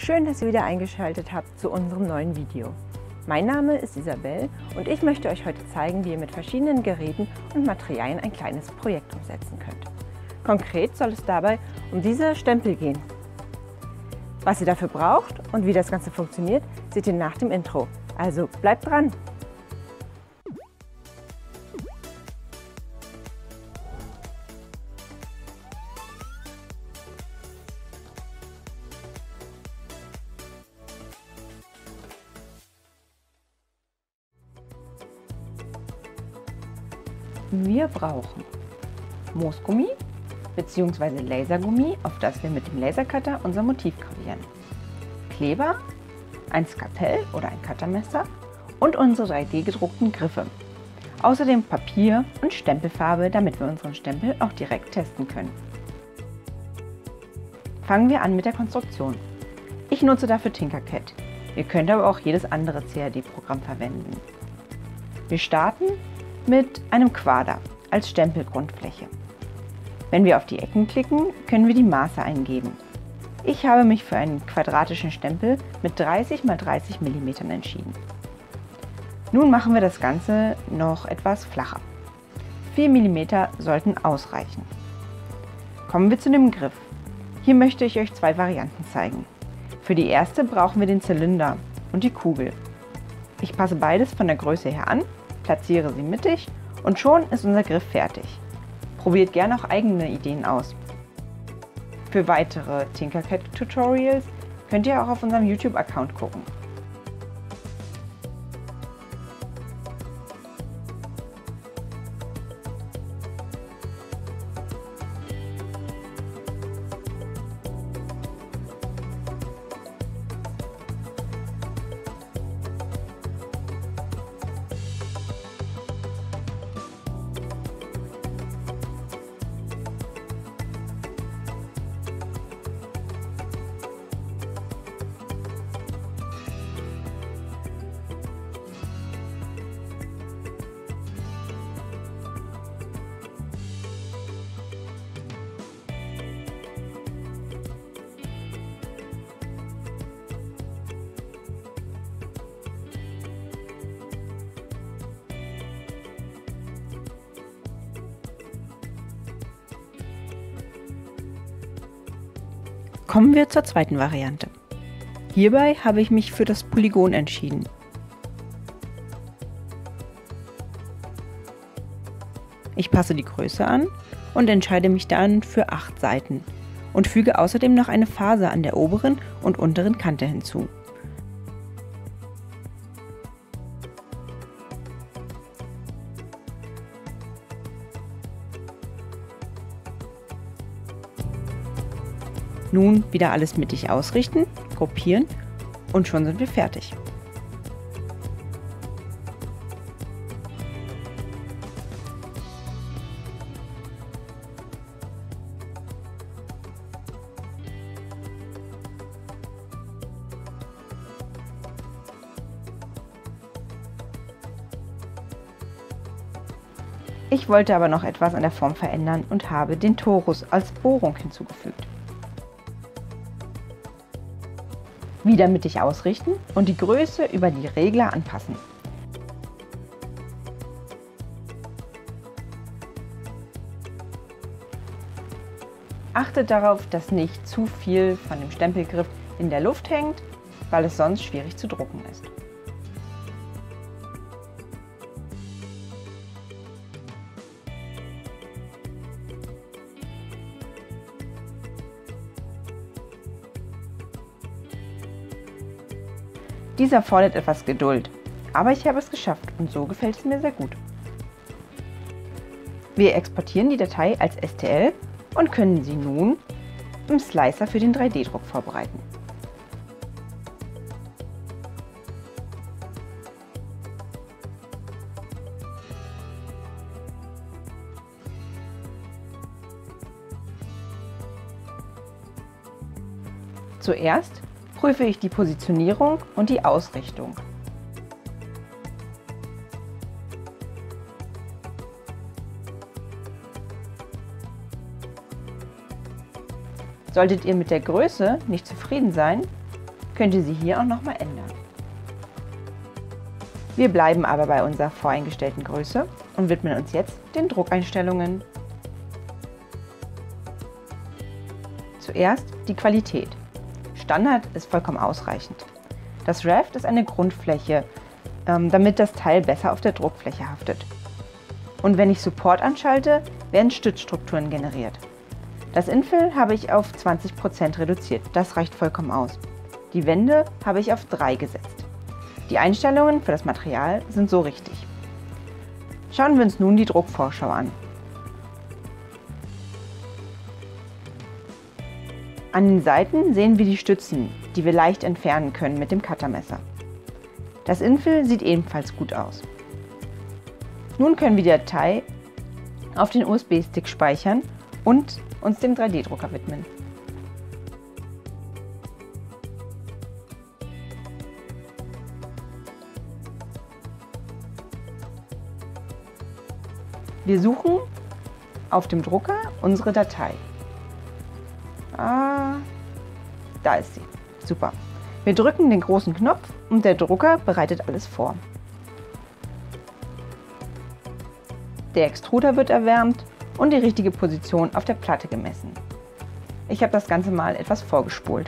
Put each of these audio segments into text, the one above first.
Schön, dass ihr wieder eingeschaltet habt zu unserem neuen Video. Mein Name ist Isabel und ich möchte euch heute zeigen, wie ihr mit verschiedenen Geräten und Materialien ein kleines Projekt umsetzen könnt. Konkret soll es dabei um diese Stempel gehen. Was ihr dafür braucht und wie das Ganze funktioniert, seht ihr nach dem Intro. Also bleibt dran! Wir brauchen Moosgummi bzw. Lasergummi, auf das wir mit dem Lasercutter unser Motiv gravieren, Kleber, ein Skalpell oder ein Cuttermesser und unsere 3D gedruckten Griffe. Außerdem Papier und Stempelfarbe, damit wir unseren Stempel auch direkt testen können. Fangen wir an mit der Konstruktion. Ich nutze dafür Tinkercad. Ihr könnt aber auch jedes andere CAD-Programm verwenden. Wir starten mit einem Quader als Stempelgrundfläche. Wenn wir auf die Ecken klicken, können wir die Maße eingeben. Ich habe mich für einen quadratischen Stempel mit 30 x 30 mm entschieden. Nun machen wir das Ganze noch etwas flacher. 4 mm sollten ausreichen. Kommen wir zu dem Griff. Hier möchte ich euch zwei Varianten zeigen. Für die erste brauchen wir den Zylinder und die Kugel. Ich passe beides von der Größe her an, platziere sie mittig und schon ist unser Griff fertig. Probiert gerne auch eigene Ideen aus. Für weitere Tinkercad-Tutorials könnt ihr auch auf unserem YouTube-Account gucken. Kommen wir zur zweiten Variante. Hierbei habe ich mich für das Polygon entschieden. Ich passe die Größe an und entscheide mich dann für 8 Seiten und füge außerdem noch eine Faser an der oberen und unteren Kante hinzu. Nun wieder alles mittig ausrichten, gruppieren und schon sind wir fertig. Ich wollte aber noch etwas an der Form verändern und habe den Torus als Bohrung hinzugefügt. Wieder mittig ausrichten und die Größe über die Regler anpassen. Achtet darauf, dass nicht zu viel von dem Stempelgriff in der Luft hängt, weil es sonst schwierig zu drucken ist. Dies erfordert etwas Geduld, aber ich habe es geschafft und so gefällt es mir sehr gut. Wir exportieren die Datei als STL und können sie nun im Slicer für den 3D-Druck vorbereiten. Zuerst prüfe ich die Positionierung und die Ausrichtung. Solltet ihr mit der Größe nicht zufrieden sein, könnt ihr sie hier auch nochmal ändern. Wir bleiben aber bei unserer voreingestellten Größe und widmen uns jetzt den Druckeinstellungen. Zuerst die Qualität. Standard ist vollkommen ausreichend. Das Raft ist eine Grundfläche, damit das Teil besser auf der Druckfläche haftet. Und wenn ich Support anschalte, werden Stützstrukturen generiert. Das Infill habe ich auf 20% reduziert, das reicht vollkommen aus. Die Wände habe ich auf 3 gesetzt. Die Einstellungen für das Material sind so richtig. Schauen wir uns nun die Druckvorschau an. An den Seiten sehen wir die Stützen, die wir leicht entfernen können mit dem Cuttermesser. Das Infill sieht ebenfalls gut aus. Nun können wir die Datei auf den USB-Stick speichern und uns dem 3D-Drucker widmen. Wir suchen auf dem Drucker unsere Datei. Da ist sie. Super. Wir drücken den großen Knopf und der Drucker bereitet alles vor. Der Extruder wird erwärmt und die richtige Position auf der Platte gemessen. Ich habe das Ganze mal etwas vorgespult.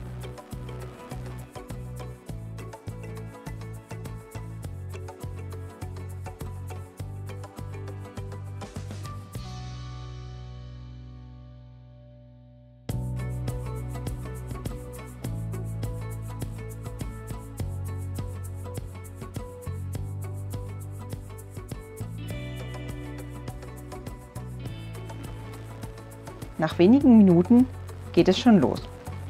Nach wenigen Minuten geht es schon los.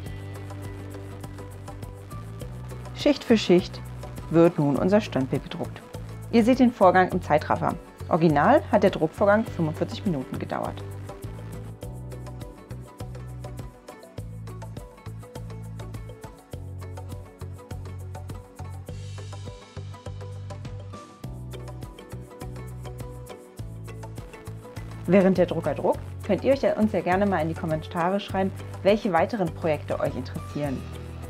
Schicht für Schicht wird nun unser Stempel gedruckt. Ihr seht den Vorgang im Zeitraffer. Original hat der Druckvorgang 45 Minuten gedauert. Während der Drucker druckt, könnt ihr uns ja gerne mal in die Kommentare schreiben, welche weiteren Projekte euch interessieren.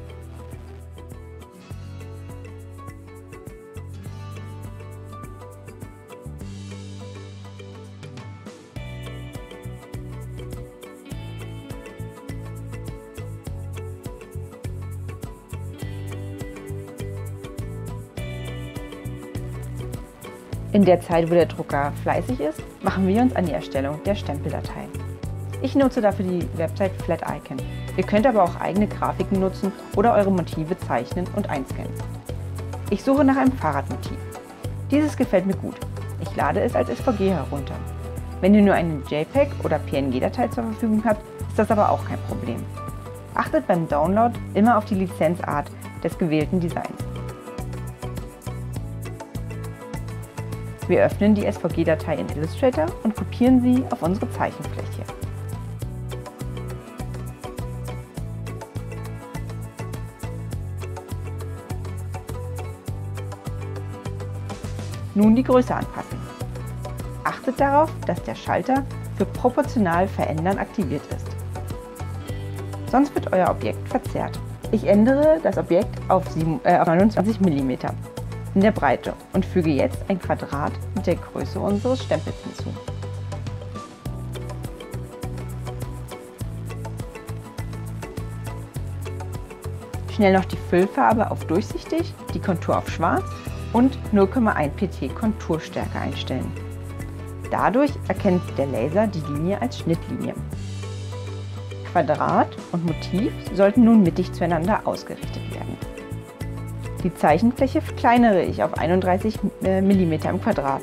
In der Zeit, wo der Drucker fleißig ist, machen wir uns an die Erstellung der Stempeldatei. Ich nutze dafür die Website Flaticon. Ihr könnt aber auch eigene Grafiken nutzen oder eure Motive zeichnen und einscannen. Ich suche nach einem Fahrradmotiv. Dieses gefällt mir gut. Ich lade es als SVG herunter. Wenn ihr nur eine JPEG oder PNG-Datei zur Verfügung habt, ist das aber auch kein Problem. Achtet beim Download immer auf die Lizenzart des gewählten Designs. Wir öffnen die SVG-Datei in Illustrator und kopieren sie auf unsere Zeichenfläche. Nun die Größe anpassen. Achtet darauf, dass der Schalter für proportional verändern aktiviert ist. Sonst wird euer Objekt verzerrt. Ich ändere das Objekt auf 29 mm in der Breite und füge jetzt ein Quadrat mit der Größe unseres Stempels hinzu. Schnell noch die Füllfarbe auf durchsichtig, die Kontur auf schwarz und 0,1 pt Konturstärke einstellen. Dadurch erkennt der Laser die Linie als Schnittlinie. Quadrat und Motiv sollten nun mittig zueinander ausgerichtet werden. Die Zeichenfläche verkleinere ich auf 31 mm im Quadrat.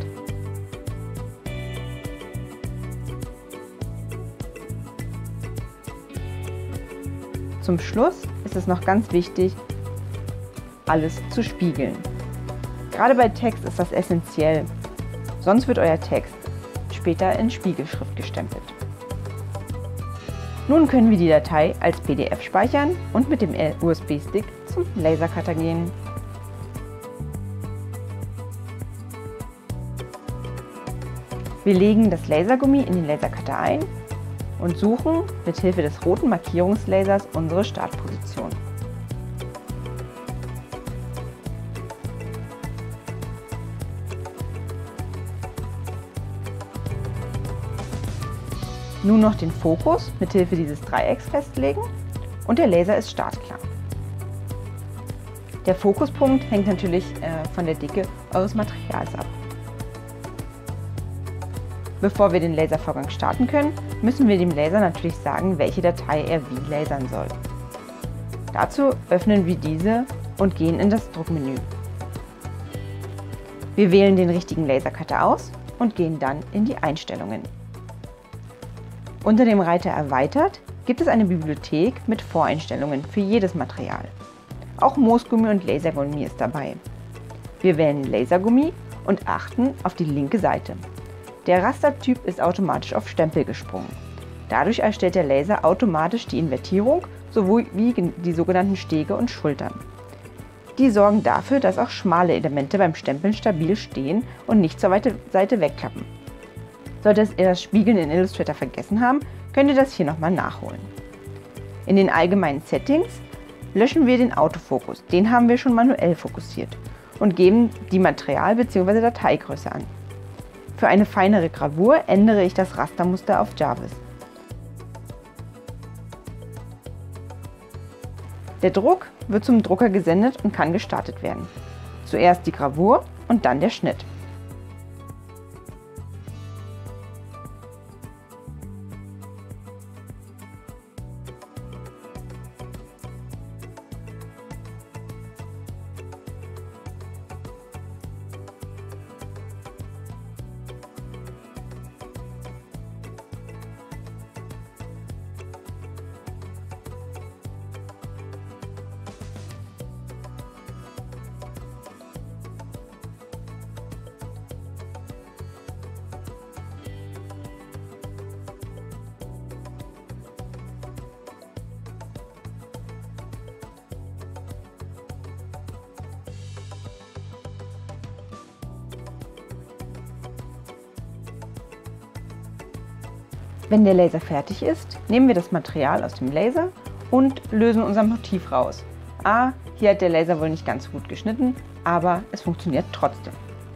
Zum Schluss ist es noch ganz wichtig, alles zu spiegeln. Gerade bei Text ist das essentiell, sonst wird euer Text später in Spiegelschrift gestempelt. Nun können wir die Datei als PDF speichern und mit dem USB-Stick zum Lasercutter gehen. Wir legen das Lasergummi in den Lasercutter ein und suchen mit Hilfe des roten Markierungslasers unsere Startposition. Nun noch den Fokus mit Hilfe dieses Dreiecks festlegen und der Laser ist startklar. Der Fokuspunkt hängt natürlich von der Dicke eures Materials ab. Bevor wir den Laservorgang starten können, müssen wir dem Laser natürlich sagen, welche Datei er wie lasern soll. Dazu öffnen wir diese und gehen in das Druckmenü. Wir wählen den richtigen Lasercutter aus und gehen dann in die Einstellungen. Unter dem Reiter Erweitert gibt es eine Bibliothek mit Voreinstellungen für jedes Material. Auch Moosgummi und Lasergummi ist dabei. Wir wählen Lasergummi und achten auf die linke Seite. Der Rastertyp ist automatisch auf Stempel gesprungen. Dadurch erstellt der Laser automatisch die Invertierung sowie die sogenannten Stege und Schultern. Die sorgen dafür, dass auch schmale Elemente beim Stempeln stabil stehen und nicht zur Seite wegklappen. Solltet ihr das Spiegeln in Illustrator vergessen haben, könnt ihr das hier nochmal nachholen. In den allgemeinen Settings löschen wir den Autofokus, den haben wir schon manuell fokussiert, und geben die Material- bzw. Dateigröße an. Für eine feinere Gravur ändere ich das Rastermuster auf Jarvis. Der Druck wird zum Drucker gesendet und kann gestartet werden. Zuerst die Gravur und dann der Schnitt. Wenn der Laser fertig ist, nehmen wir das Material aus dem Laser und lösen unser Motiv raus. Hier hat der Laser wohl nicht ganz so gut geschnitten, aber es funktioniert trotzdem.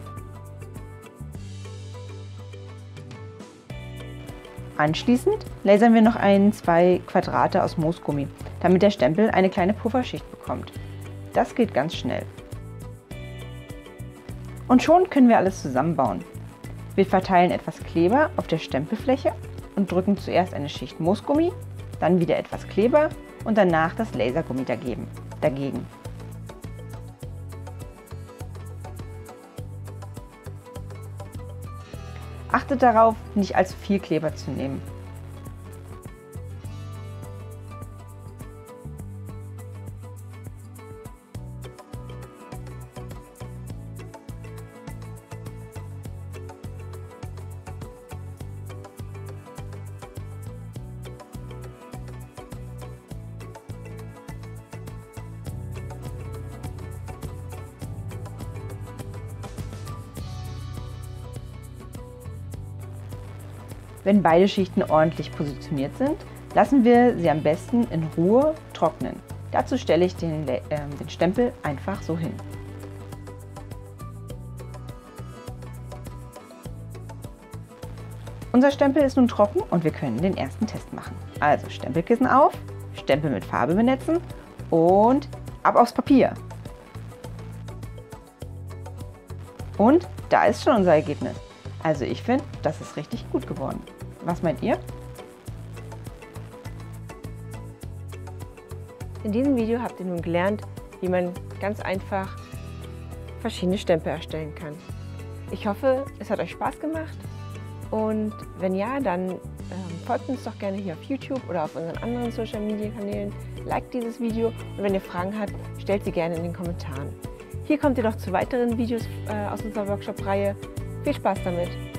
Anschließend lasern wir noch 2 Quadrate aus Moosgummi, damit der Stempel eine kleine Pufferschicht bekommt. Das geht ganz schnell. Und schon können wir alles zusammenbauen. Wir verteilen etwas Kleber auf der Stempelfläche und drücken zuerst eine Schicht Moosgummi, dann wieder etwas Kleber und danach das Lasergummi dagegen. Achtet darauf, nicht allzu viel Kleber zu nehmen. Wenn beide Schichten ordentlich positioniert sind, lassen wir sie am besten in Ruhe trocknen. Dazu stelle ich den Stempel einfach so hin. Unser Stempel ist nun trocken und wir können den ersten Test machen. Also Stempelkissen auf, Stempel mit Farbe benetzen und ab aufs Papier. Und da ist schon unser Ergebnis. Also ich finde, das ist richtig gut geworden. Was meint ihr? In diesem Video habt ihr nun gelernt, wie man ganz einfach verschiedene Stempel erstellen kann. Ich hoffe, es hat euch Spaß gemacht und wenn ja, dann folgt uns doch gerne hier auf YouTube oder auf unseren anderen Social Media Kanälen, liked dieses Video und wenn ihr Fragen habt, stellt sie gerne in den Kommentaren. Hier kommt ihr noch zu weiteren Videos aus unserer Workshop-Reihe. Viel Spaß damit!